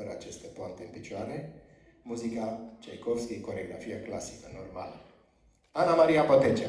fără aceste poante în picioare. Muzica Tchaikovsky, coreografia clasică, normală. Ana Maria Potecea.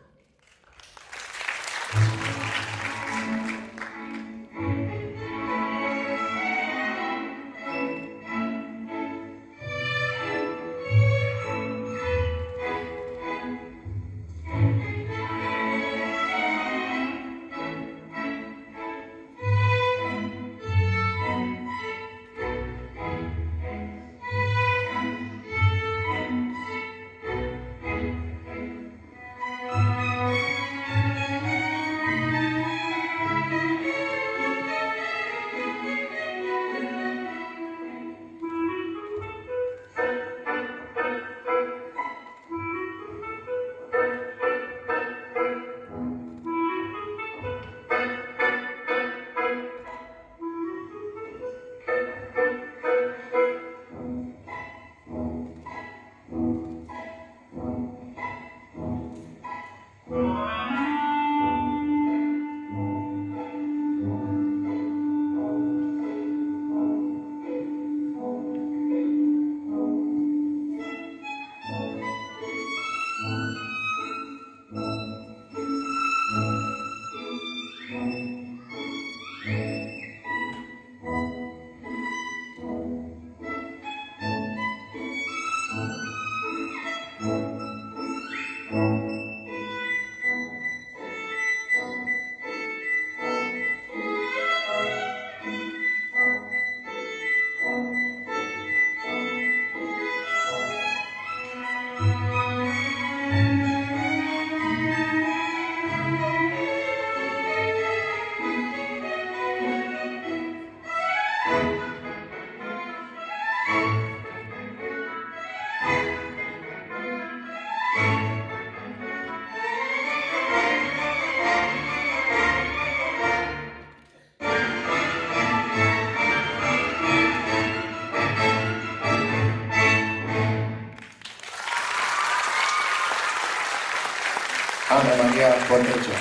Ana Maria Potecea.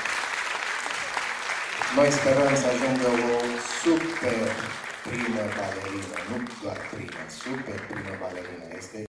Noi sperăm să ajungă o super primă balerină, nu doar primă, super primă balerină. Este